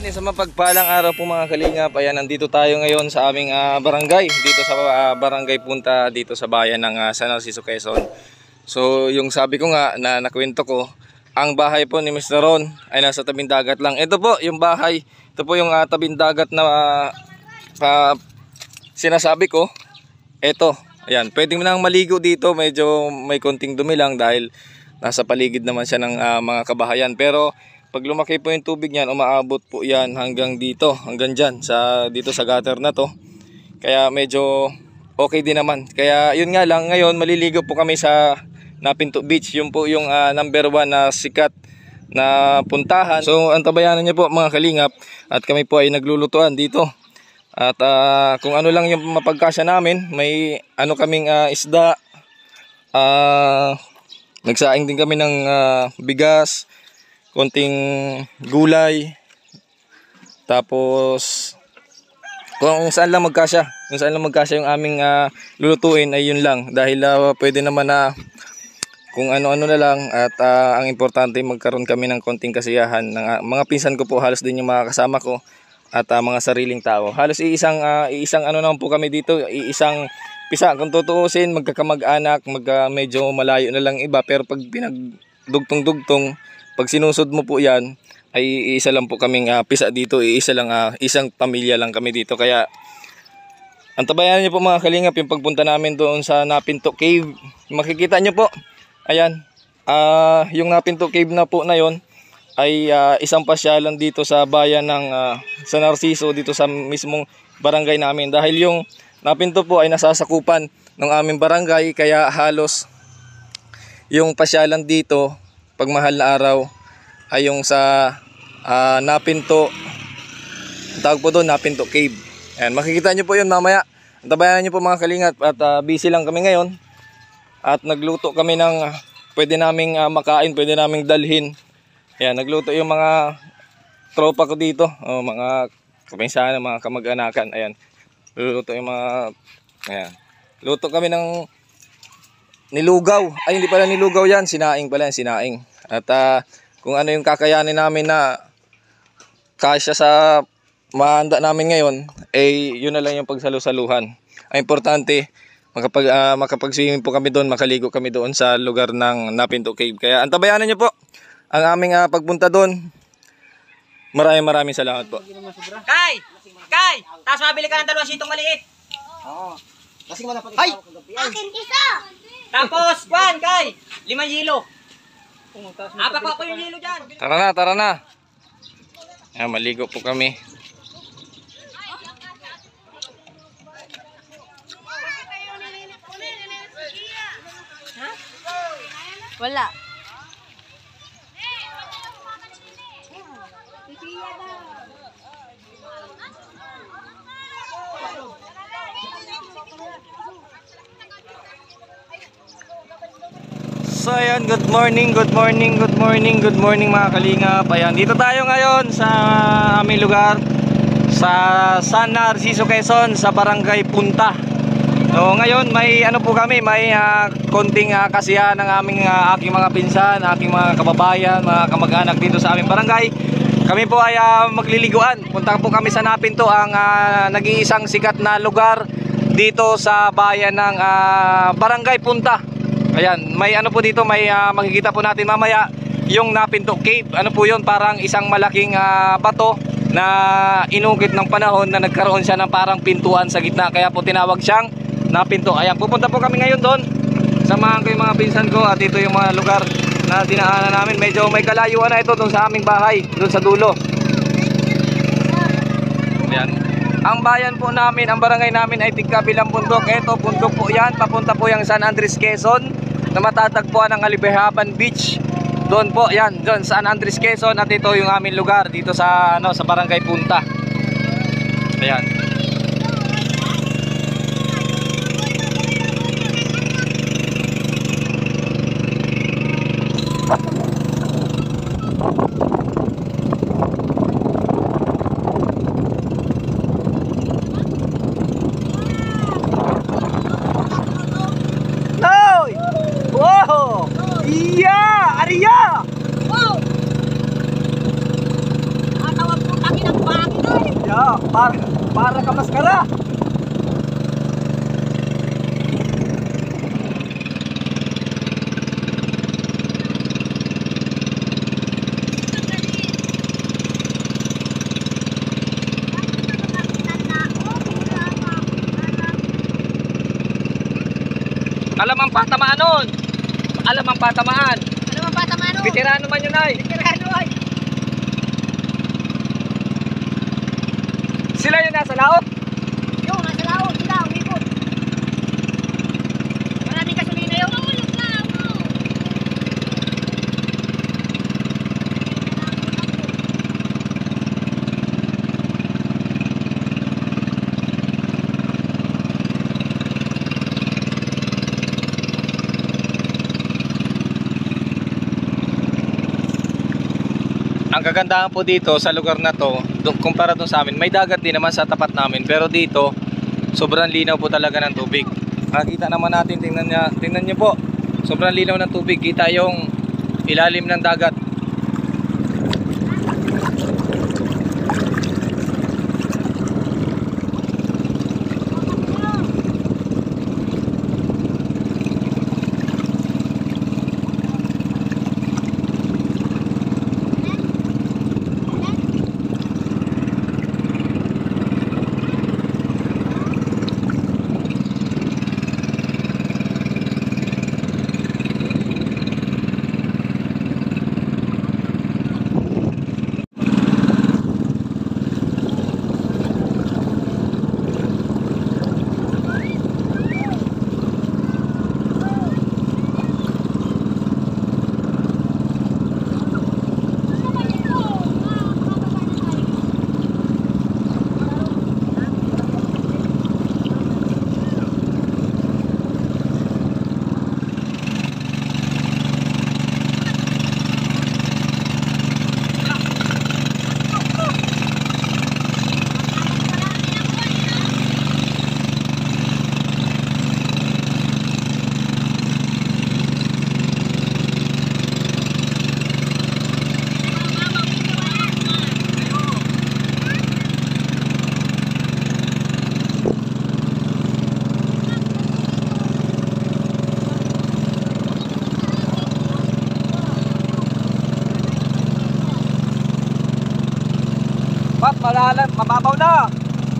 Sa mapagpalang araw po mga kalingap, ayan, nandito tayo ngayon sa aming barangay, dito sa barangay Punta, dito sa bayan ng San Narciso, Quezon. So yung sabi ko nga na nakwento ko, ang bahay po ni Mr. Ron ay nasa tabing dagat lang. Ito po yung bahay, ito po yung tabing dagat na sinasabi ko. Ito, ayan, pwede mo nang maligo dito, medyo may konting dumi lang dahil nasa paligid naman siya ng mga kabahayan. Pero pag lumaki po yung tubig niyan, umaabot po yan hanggang dito, hanggang dyan, dito sa gutter na to. Kaya medyo okay din naman. Kaya yun nga lang, ngayon maliligo po kami sa Napinto Beach. Yun po yung number 1 na sikat na puntahan. So antabayanan niyo po mga kalingap. At kami po ay naglulutuan dito. At kung ano lang yung mapagkasya namin, may ano kaming isda. Nagsaing din kami ng bigas, konting gulay, tapos kung saan lang magkasya yung aming lulutuin ay yun lang, dahil pwede naman na kung ano-ano na lang. At ang importante magkaroon kami ng konting kasiyahan ng mga pinsan ko po, halos din yung mga kasama ko at mga sariling tao. Halos iisang ano naman po kami dito, iisang pisa kung tutuusin, magkakamag-anak, medyo malayo na lang iba, pero pag pinagdugtong-dugtong, pag sinusod mo po yan, ay isa lang po kaming pisa dito, isang pamilya lang kami dito. Kaya antabayan niyo po mga kalingap yung pagpunta namin doon sa Napinto Cave. Makikita niyo po, ayan, yung Napinto Cave na po na yon ay isang pasyalan dito sa bayan ng San Narciso, dito sa mismong barangay namin. Dahil yung Napinto po ay nasasakupan ng aming barangay, kaya halos yung pasyalan dito pag mahal na araw ay yung sa Napinto, tawag po doon Napinto Cave. Ayan, makikita nyo po yun mamaya. Antabayan nyo po mga kalingap. At busy lang kami ngayon at nagluto kami ng pwede naming makain, pwede naming dalhin. Ayan, nagluto yung mga tropa ko dito, mga kapinsahan, mga kamag-anakan. Ayan, luto yung mga, ayan, luto kami ng nilugaw. Ay, hindi pala nilugaw yan, sinaing pala yan, sinaing. At kung ano yung kakayanin namin na kasya sa mahanda namin ngayon, eh yun na lang yung pagsalusaluhan. Ang importante, makapag-swimming po kami doon, makaligo kami doon sa lugar ng Napinto Cave. Kaya antabayanan nyo po ang aming pagpunta doon. Maraming salamat po. Kay! Tapos mabili ka ng 2 sitong maliit. Oo. Kasi wala pa Ay! akin isa! Tapos, Kay! 5 yelo. Apat pa yung yelo dyan. Tara na. Ayan, maligo po kami. Wala. So ayan, good morning mga kalingap. Ayan, dito tayo ngayon sa aming lugar sa San Narciso, Quezon, sa barangay Punta. So ngayon may ano po kami, may konting kasiyahan ng aking mga pinsan, aking mga kababayan, mga kamag-anak dito sa aming barangay. Kami po ay magliliguan. Punta po kami sa Napinto, ang nag-iisang sikat na lugar dito sa bayan ng barangay Punta. Ayan, may ano po dito, may makikita po natin mamaya yung Napinto Cave. Ano po yun, parang isang malaking bato na inugit ng panahon na nagkaroon siya ng parang pintuan sa gitna. Kaya po tinawag siyang Napinto. Ayan, pupunta po kami ngayon doon. Samahan ko yung mga pinsan ko at ito yung mga lugar na dinaanan namin. Medyo may kalayuan na ito doon sa aming bahay, doon sa dulo. Ayan. Ang bayan po namin, ang barangay namin ay Tigkabilang Bundok. Ito, bundok po yan, papunta po yung San Andres, Quezon, na matatagpuan ng Alibehaban Beach. Doon po, yan, doon San Andres, Quezon. At ito yung aming lugar dito sa sa barangay Punta. Ayan. Wow! Ang tawag po kami ng Para ka maskara. Alam ang patamaan nun. Alam ang patamaan. Ano man bata man? Veterano man yun ay. Veterano ay. Sila yung nasa laot. Yung nasa laot sila, umikot. Maraming gasolina yun. Mahulog na ako. Ang kagandahan po dito sa lugar na to, kumpara dun sa amin, may dagat din naman sa tapat namin, pero dito sobrang linaw po talaga ng tubig. Makikita naman natin, tingnan niyo po. Sobrang linaw ng tubig, kita yung ilalim ng dagat. Pat, malalim, mababaw na.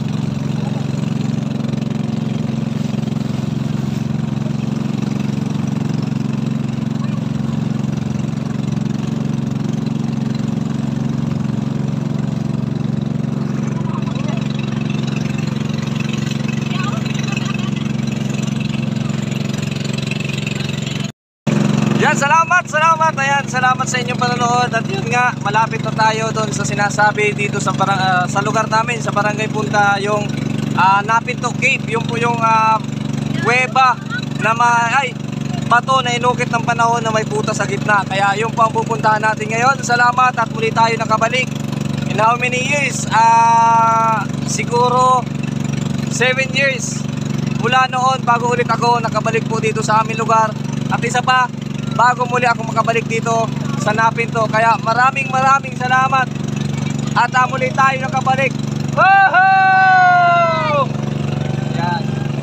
Yan, salamat. Ayan, salamat sa inyong panonood. At yun nga, malapit na tayo doon sa sinasabi dito sa sa lugar namin, sa Barangay Punta, yung Napinto Cave. Yung po yung kuweba na bato na inukit ng panahon na may puta sa gitna. Kaya yung po ang pupuntahan natin ngayon. Salamat at muli tayo nakabalik. In how many years? Siguro 7 years. Mula noon, bago ulit ako nakabalik po dito sa aming lugar. At isa pa, bago muli ako makabalik dito sa Napinto. Kaya maraming salamat. At muli tayo nakabalik. Woohoo! Yan.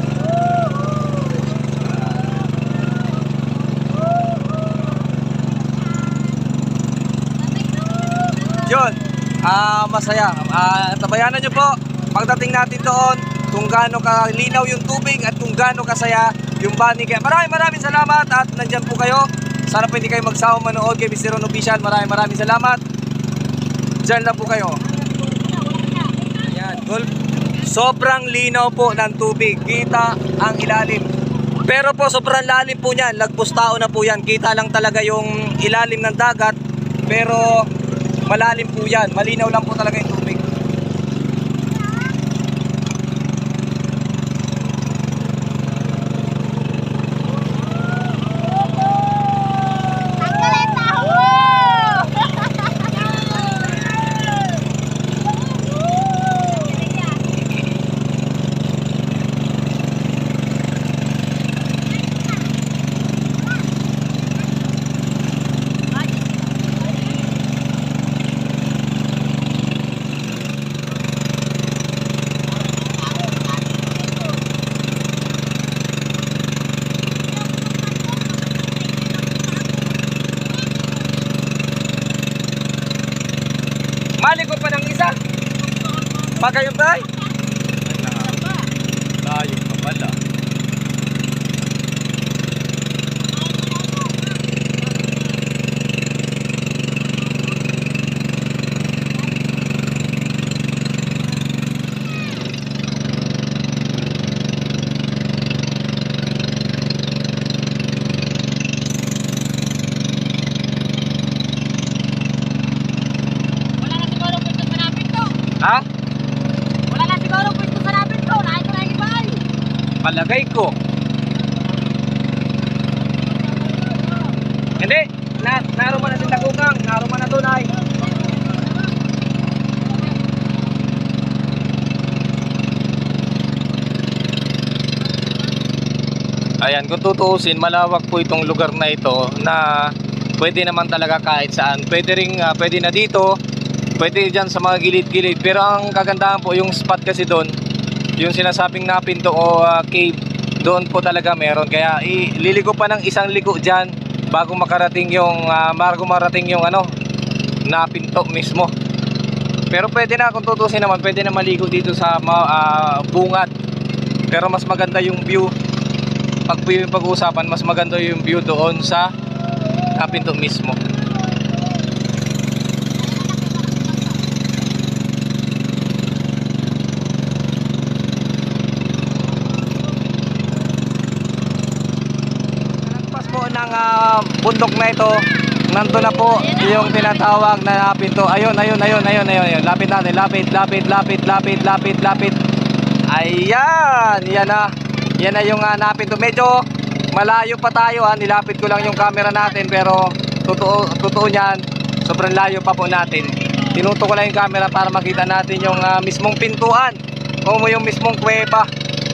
Yun. Masaya. Tabayanan nyo po pagdating natin doon kung gaano kalinaw yung tubig at kung gaano kasaya yung bani. Kaya maraming salamat at nandyan po kayo. Sana po hindi kayo magsawa manood kay Mr. Ron Official. Maraming salamat. Diyan lang po kayo. Ayan, sobrang linaw po ng tubig. Kita ang ilalim. Pero po sobrang lalim po niyan. Lagpos tao na po yan. Kita lang talaga yung ilalim ng dagat. Pero malalim po yan. Malinaw lang po talaga yung tubig. Pa kayo, tay? Layo pa pala. Ha? Wala na siguro pwesto sa lapit ko. Nahin ko na yung iba ay. Palagay ko. Hindi. Naroon man na si Tagugang. Naroon man na doon ay. Ayan, kung tutuusin, malawak po itong lugar na ito na pwede naman talaga kahit saan. Pwede rin, pwede na dito. Pwede dyan sa mga gilid-gilid. Pero ang kagandahan po, yung spot kasi doon, yung sinasabing napinto o cave, doon po talaga meron. Kaya ililigo pa ng isang ligo dyan bago marating yung ano, napinto mismo. Pero pwede na, kung tutusin naman, pwede na maligo dito sa bungad. Pero mas maganda yung view. Pag view yung pag-uusapan, mas maganda yung view doon sa napinto mismo. Ng bundok na ito, nandun na po yung tinatawag na napinto. Ayun. Lapit natin, lapit. Ayan, yan na yung napinto. Medyo malayo pa tayo, nilapit ko lang yung camera natin, pero totoo niyan, sobrang layo pa po natin. Tinuto ko lang yung camera para makita natin yung mismong pintuan o yung mismong kuweba.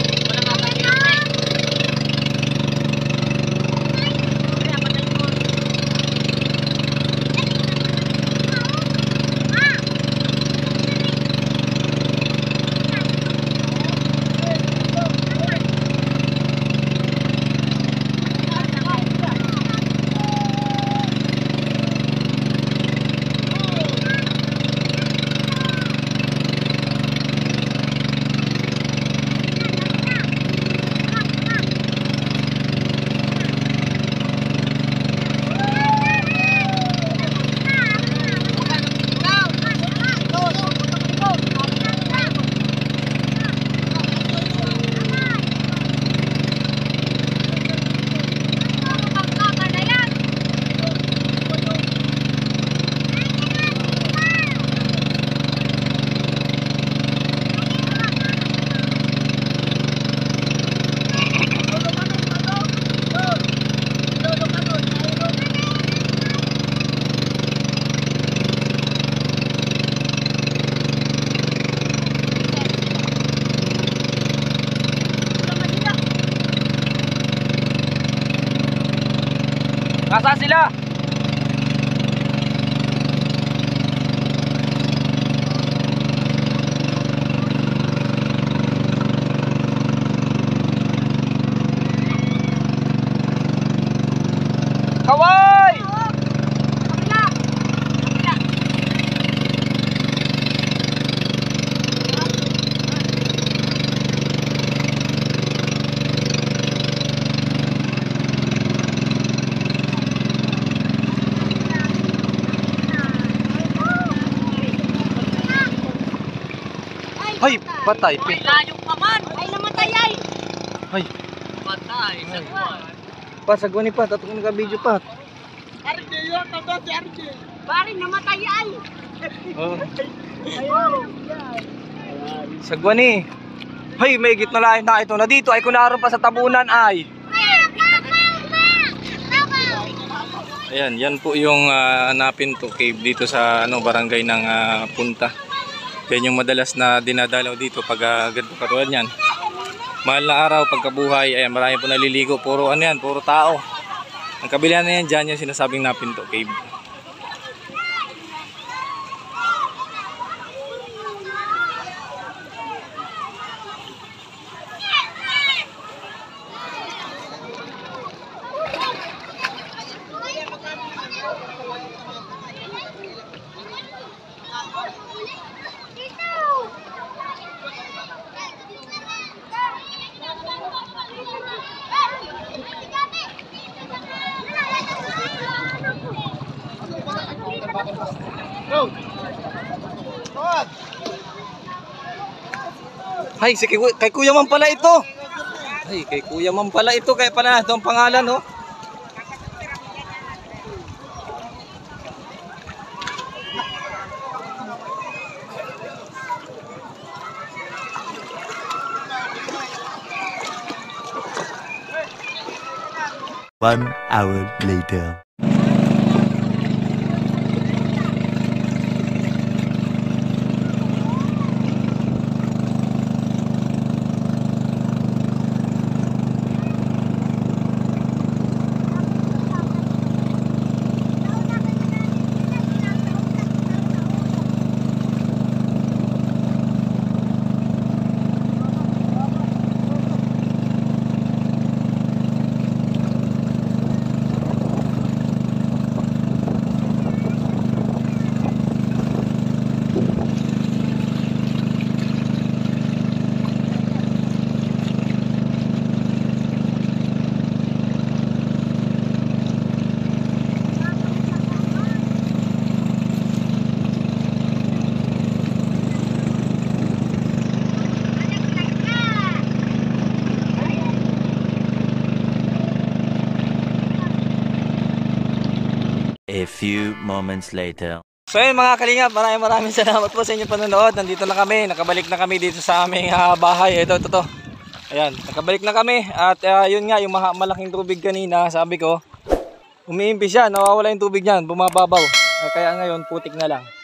Nasaan sila? Kaway! Ay, patay. Ay, layo pa man. Ay, namatay ay. Ay, Patay. pasagwan ni Pat. At kung naka-video Pat. RJ yun, tanda si RJ. Pare, namatay ay. Oh. Sagwan ni. Hay, may gitna lain na ito. Na dito ay kunaroon pa sa tabunan ay. Ayan, yan po yung Napinto Cave dito sa barangay ng Punta. Yan yung madalas na dinadalaw dito pag ganito katulad yan. Mahal na araw, pagkabuhay, ayan, marami po naliligo. Puro puro tao. Ang kabila na yan, dyan yung sinasabing Napinto Cave. Ay, kay Kuya Man pala ito. Ay, kay Kuya Man pala ito. Kaya pala ito ang pangalan, oh. One hour later. A few moments later. So yun mga kalingap, maraming salamat po sa inyong panonood. Nandito na kami, nakabalik na kami dito sa aming bahay. Ito. Ayan, nakabalik na kami. At yun nga, yung malaking tubig kanina, sabi ko, umiimpis siya, nawawala yung tubig niyan, bumababaw. Kaya ngayon, putik na lang.